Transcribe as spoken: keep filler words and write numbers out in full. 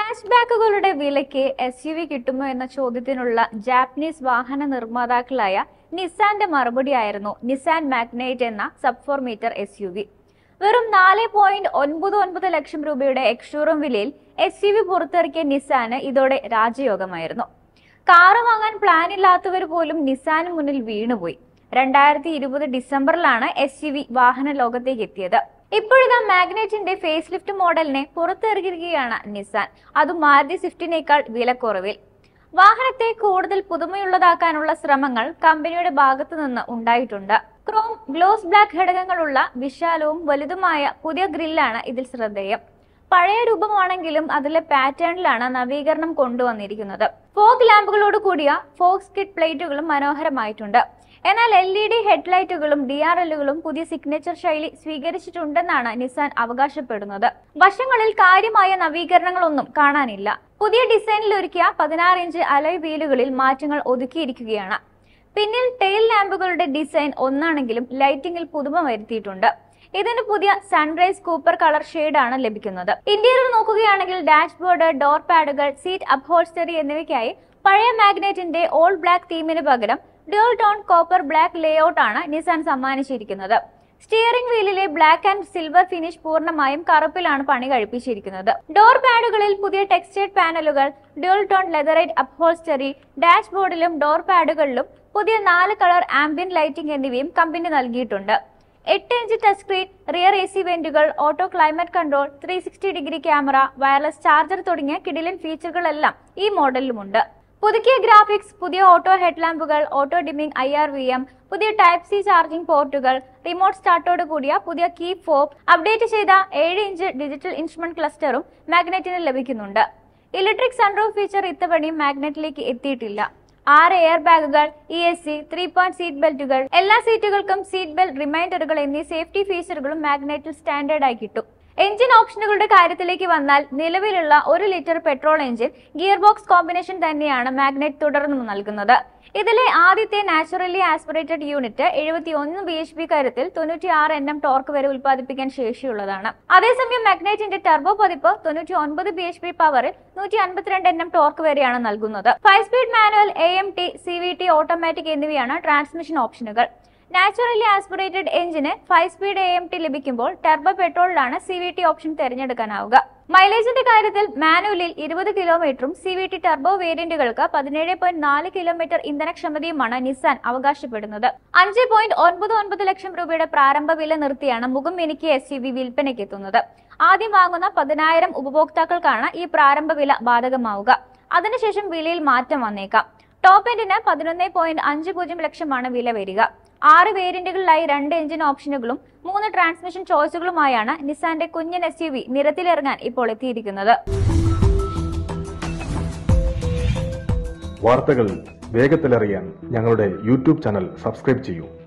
ഹാച്ച്ബാക്കുകളുടെ വിലയ്ക്ക് S U V കിട്ടുമോ എന്ന ചോദ്യത്തിനുള്ള ജാപ്പനീസ് വാഹന നിർമ്മാതാക്കളായ നിസാന്റെ മറുപടിയായിരുന്നു നിസാൻ മാഗ്നൈറ്റ് എന്ന sub four metre S U V. വെറും നാല് പോയിന്റ് ഒൻപത് ഒൻപത് ലക്ഷം രൂപയുടെ എക്സ്ഷോറൂം വിലയിൽ എസ് യു വി പുറത്തിറക്കിയ നിസാന് ഇതോടെ രാജയോഗമായിരുന്നു. കാറ് വാങ്ങാൻ പ്ലാൻ ഇല്ലാത്തവർ പോലും നിസാന് മുന്നിൽ വീണുപോയി. രണ്ടായിരത്തി ഇരുപത് ഡിസംബറിലാണ് എസ് യു വി വാഹന ലോകത്തേക്ക് എത്തിയത്. ഇപ്പോഴിതാ മാഗ്നൈറ്റിന്റെ ഫേസ് ലിഫ്റ്റ് മോഡലിനെ പുറത്തിറക്കിയിരിക്കുകയാണ് നിസാൻ, അതും മാരുതി സ്വിഫ്റ്റിനേക്കാൾ വിലക്കുറവിൽ. വാഹനത്തെ കൂടുതൽ പുതുമയുള്ളതാക്കാനുള്ള ശ്രമങ്ങൾ കമ്പനിയുടെ ഭാഗത്തു നിന്ന് ഉണ്ടായിട്ടുണ്ട്. ക്രോം ഗ്ലോസ് ബ്ലാക്ക് ഘടകങ്ങളുള്ള വിശാലവും വലുതുമായ പുതിയ ഗ്രില്ലാണ് ഇതിൽ ശ്രദ്ധേയം. പഴയ രൂപമാണെങ്കിലും അതിലെ പാറ്റേണിലാണ് നവീകരണം കൊണ്ടുവന്നിരിക്കുന്നത്. ഫോഗ് ലാമ്പുകളോട് കൂടിയ ഫോക്സ് കിറ്റ് പ്ലേറ്റുകളും മനോഹരമായിട്ടുണ്ട്. എന്നാൽ എൽ ഇ ഡി ഹെഡ്ലൈറ്റുകളും ഡി ആർ എല്ലുകളും പുതിയ സിഗ്നേച്ചർ ശൈലി സ്വീകരിച്ചിട്ടുണ്ടെന്നാണ് നിസാൻ അവകാശപ്പെടുന്നത്. വശങ്ങളിൽ കാര്യമായ നവീകരണങ്ങളൊന്നും കാണാനില്ല. പുതിയ ഡിസൈനിൽ ഒരുക്കിയ പതിനാറ് ഇഞ്ച് അലോയ് വീലുകളിൽ മാറ്റങ്ങൾ ഒതുക്കിയിരിക്കുകയാണ്. പിന്നിൽ ടെയിൽ ലാമ്പുകളുടെ ഡിസൈൻ ഒന്നാണെങ്കിലും ലൈറ്റിംഗിൽ പുതുമ വരുത്തിയിട്ടുണ്ട്. ഇതിന് പുതിയ സൺറൈസ് കൂപ്പർ കളർ ഷെയ്ഡാണ് ലഭിക്കുന്നത്. ഇന്റീരിയർ നോക്കുകയാണെങ്കിൽ ഡാഷ്ബോർഡ്, ഡോർ പാഡുകൾ, സീറ്റ് അപ്ഹോൾസ്റ്ററി എന്നിവയ്ക്കായി പഴയ മാഗ്നൈറ്റിന്റെ ഓൾ ബ്ലാക്ക് തീമിന് പകരം dual tone copper black layout ആണ് നിസാൻ സമ്മാനിച്ചിരിക്കുന്നത്. സ്റ്റിയറിംഗ് വീലിലെ ബ്ലാക്ക് ആൻഡ് സിൽവർ ഫിനിഷ് പൂർണ്ണമായും കറുപ്പിലാണ് പണി കഴിപ്പിച്ചിരിക്കുന്നത്. ഡോർ പാഡുകളിൽ പുതിയ ടെക്സ്റ്റൈഡ് പാനലുകൾ, ഡ്യുവൽ ടോൺ ലെതറൈറ്റ് അപ്ഹോൾസ്റ്ററി, ഡാഷ്ബോർഡിലും ഡോർ പാഡുകളിലും പുതിയ നാല് കളർ ആംബിയന്റ് ലൈറ്റിംഗ് എന്നിവയും കമ്പനി നൽകിയിട്ടുണ്ട്. എട്ട് inch touch screen, rear A C വെന്റുകൾ, auto climate control, three sixty degree camera, wireless charger തുടങ്ങിയ കിടിലൻ ഫീച്ചറുകളെല്ലാം ഈ മോഡലിലുമുണ്ട്. പുതുക്കിയ ഗ്രാഫിക്സ്, പുതിയ ഓട്ടോ ഹെഡ്ലാമ്പുകൾ, auto dimming I R V M, പുതിയ ടൈപ്പ് സി ചാർജിംഗ് പോർട്ടുകൾ, റിമോട്ട് സ്റ്റാർട്ടോട് കൂടിയ പുതിയ കീ ഫോബ്, അപ്ഡേറ്റ് ചെയ്ത ഏഴ് ഇഞ്ച് ഡിജിറ്റൽ ഇൻസ്ട്രുമെന്റ് ക്ലസ്റ്ററും മാഗ്നൈറ്റിന് ലഭിക്കുന്നുണ്ട്. ഇലക്ട്രിക് സൺറൂഫ് ഫീച്ചർ ഇത്തവണയും മാഗ്നൈറ്റിലേക്ക് എത്തിയിട്ടില്ല. ആറ് എയർ ബാഗുകൾ, E S C, three point seat ബെൽറ്റുകൾ, എല്ലാ സീറ്റുകൾക്കും സീറ്റ് ബെൽറ്റ് റിമൈൻഡറുകൾ എന്നീ സേഫ്റ്റി ഫീച്ചറുകളും മാഗ്നൈറ്റിൽ സ്റ്റാൻഡേർഡായി കിട്ടും. എഞ്ചിൻ ഓപ്ഷനുകളുടെ കാര്യത്തിലേക്ക് വന്നാൽ നിലവിലുള്ള ഒരു litre petrol engine gear box combination തന്നെയാണ് മാഗ്നൈറ്റ് തുടർന്നും നൽകുന്നത്. ഇതിലെ ആദ്യത്തെ നാച്ചുറലി ആസ്പിറേറ്റഡ് യൂണിറ്റ് എഴുപത്തി ഒന്ന് ബി എച്ച് പി കരുത്തിൽ തൊണ്ണൂറ്റി ആറ് എൻ എം ടോർക്ക് വരെ ഉൽപ്പാദിപ്പിക്കാൻ ശേഷിയുള്ളതാണ്. അതേസമയം മാഗ്നൈറ്റിന്റെ ടർബോ പതിപ്പ് തൊണ്ണൂറ്റി ഒൻപത് ബി എച്ച് പി പവറിൽ നൂറ്റി അൻപത്തിരണ്ട് എൻ എം ടോർക്ക് വരെയാണ് നൽകുന്നത്. Five speed manual, A M T, C V T, automatic എന്നിവയാണ് ട്രാൻസ്മിഷൻ ഓപ്ഷനുകൾ. നാച്ചുറലി ആസ്പിറേറ്റഡ് എഞ്ചിന് five speed A M T ലഭിക്കുമ്പോൾ ടർബോ പെട്രോളിലാണ് സി വി ടി ഓപ്ഷൻ തിരഞ്ഞെടുക്കാനാവുക. മൈലേജിന്റെ കാര്യത്തിൽ മാനുവലിൽ ഇരുപത് കിലോമീറ്ററും സി വി ടി ടർബോ വേരിയന്റുകൾക്ക് പതിനേഴ് പോയിന്റ് നാല് കിലോമീറ്റർ ഇന്ധനക്ഷമതയുമാണ് നിസാൻ അവകാശപ്പെടുന്നത്. അഞ്ച് പോയിന്റ് ഒൻപത് ഒൻപത് ലക്ഷം രൂപയുടെ പ്രാരംഭ വില നിർത്തിയാണ് മുഖം മിനുക്കിയ എസ് യു വി വിൽപ്പനയ്ക്ക് എത്തുന്നത്. ആദ്യം വാങ്ങുന്ന പതിനായിരം ഉപഭോക്താക്കൾക്കാണ് ഈ പ്രാരംഭ വില ബാധകമാവുക. അതിനുശേഷം വിലയിൽ മാറ്റം വന്നേക്കാം. ടോപ്പ് എൻഡിന് പതിനൊന്ന് പോയിന്റ് അഞ്ച് പൂജ്യം ലക്ഷമാണ് വില വരിക. ആറ് വേരിയന്റുകളിലായി രണ്ട് എഞ്ചിൻ ഓപ്ഷനുകളും മൂന്ന് ട്രാൻസ്മിഷൻ ചോയ്സുകളുമായാണ് നിസാന്റെ കുഞ്ഞൻ എസ് യു വി നിരത്തിലിറങ്ങാൻ ഇപ്പോൾ എത്തിയിരിക്കുന്നത്. വാർത്തകൾ വേഗത്തിലറിയാൻ ഞങ്ങളുടെ യൂട്യൂബ് ചാനൽ സബ്സ്ക്രൈബ് ചെയ്യൂ.